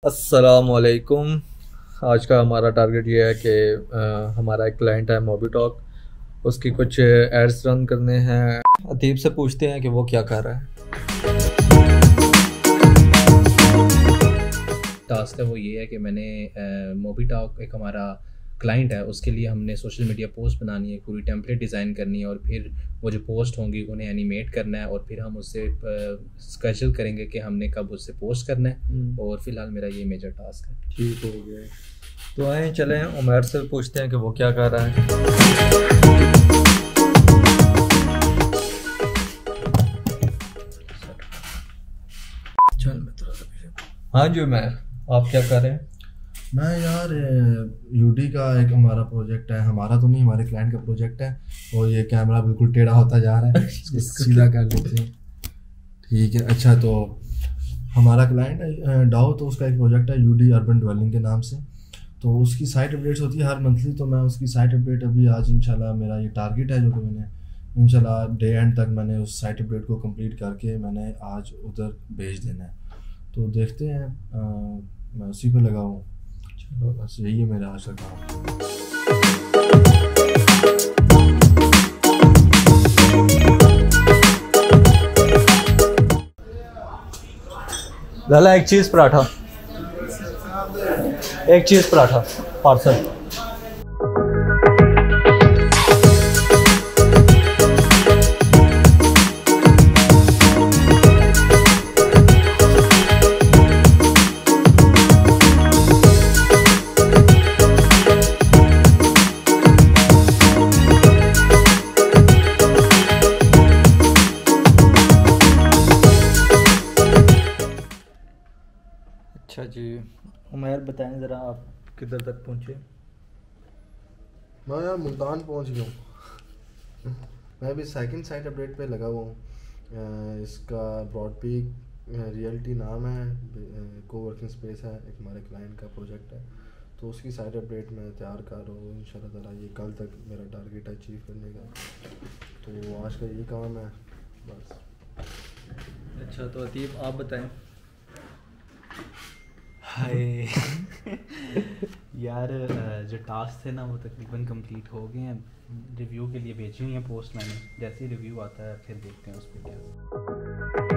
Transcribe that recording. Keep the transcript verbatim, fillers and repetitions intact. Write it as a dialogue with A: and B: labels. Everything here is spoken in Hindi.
A: अस्सलामुअलैकुम। आज का हमारा टारगेट ये है कि हमारा एक क्लाइंट है मोबीटॉक, उसकी कुछ एड्स रन करने हैं। अतीब से पूछते हैं कि वो क्या कर रहा है।
B: टास्क है वो ये है कि मैंने मोबीटॉक एक हमारा क्लाइंट है, उसके लिए हमने सोशल मीडिया पोस्ट बनानी है, पूरी टेम्पलेट डिज़ाइन करनी है और फिर वो जो पोस्ट होंगी उन्हें एनिमेट करना है और फिर हम उससे स्केड्यूल करेंगे कि हमने कब उससे पोस्ट करना है। और फिलहाल मेरा ये मेजर टास्क है।
A: ठीक हो गया। तो आए चलें उमर से पूछते हैं कि वो क्या कर रहा है। चल हाँ जी उमर, आप क्या कर रहे हैं?
C: मैं यार यूडी का एक हमारा प्रोजेक्ट है, हमारा तो नहीं हमारे क्लाइंट का प्रोजेक्ट है। और ये कैमरा बिल्कुल टेढ़ा होता जा रहा है, इसको सीधा कर लेते हैं। ठीक है, अच्छा तो हमारा क्लाइंट है डाओ, तो उसका एक प्रोजेक्ट है यूडी अर्बन ड्वेलिंग के नाम से। तो उसकी साइट अपडेट्स होती है हर मंथली, तो मैं उसकी साइट अपडेट अभी आज इंशाल्लाह मेरा ये टारगेट है जो कि मैंने इंशाल्लाह डे एंड तक मैंने उस साइट अपडेट को कंप्लीट करके मैंने आज उधर भेज देना है। तो देखते हैं, आ, मैं उसी पे लगा हूँ। चलो बस यही है मेरा आज का काम।
A: लाला एक चीज़ पराठा, एक चीज़ पराठा पार्सल। अच्छा जी उमर बताएं ज़रा, आप किधर तक पहुँचे?
C: मैं यार मुल्तान पहुंच गया हूँ। मैं अभी सेकंड साइट अपडेट पे लगा हुआ हूँ। इसका ब्रॉड पीक रियलिटी नाम है, को वर्किंग स्पेस है, एक हमारे क्लाइंट का प्रोजेक्ट है। तो उसकी साइट अपडेट मैं तैयार कर रहा हूँ। इंशाल्लाह ताला ये कल तक मेरा टारगेट है अचीव करने का। तो आज का यही काम है बस।
A: अच्छा तो अतीब आप बताएं।
D: हाय यार, जो टास्क थे ना वो तकरीबन कंप्लीट हो गए हैं। रिव्यू के लिए भेजी हुई हैं पोस्ट मैंने, जैसे ही रिव्यू आता है फिर देखते हैं उस पर क्या।